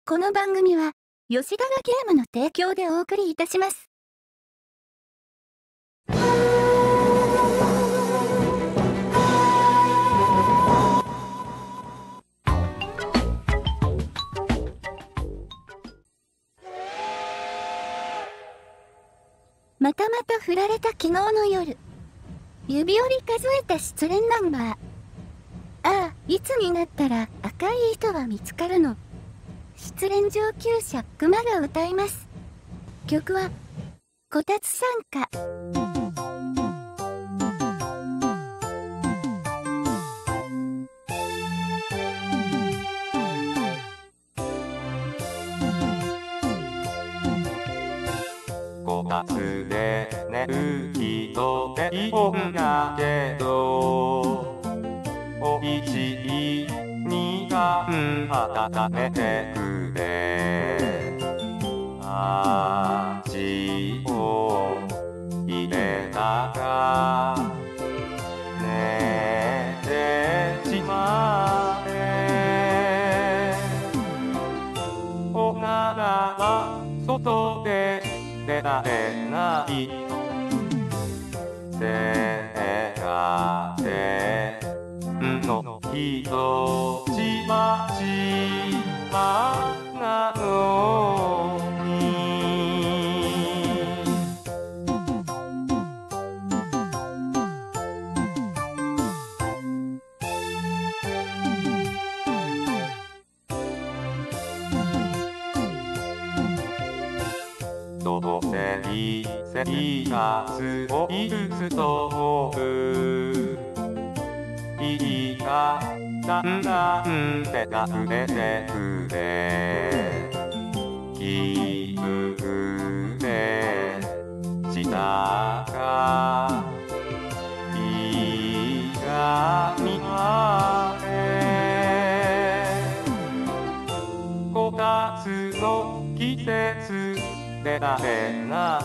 この番組は、吉田がゲームの提供でお送りいたします。またまた振られた昨日の夜。指折り数えた失恋ナンバー。ああ、いつになったら赤い糸は見つかるの。失恋上級者熊が歌います。曲は、こたつ参加。 こたつで寝る人っているんだけど、おいしいみかん温めてくれ。味を入れたら寝てしまえ。おならは外で出られない。せやせんの人ちまちまなのに。どうせいい生活を許すと思う。いいかだんだん手が触れてくれ。気分でしたかいがみあれ。こたつの季節出られない。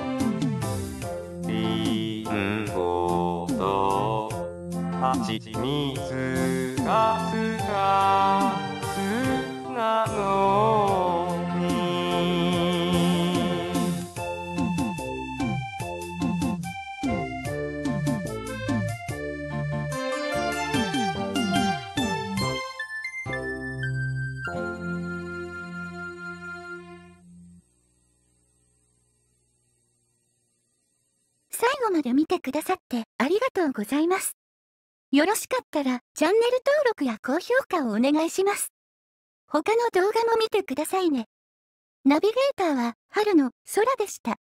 リンゴと蜂蜜がすなのに。 最後まで見てくださってありがとうございます。よろしかったらチャンネル登録や高評価をお願いします。他の動画も見てくださいね。ナビゲーターは春の空でした。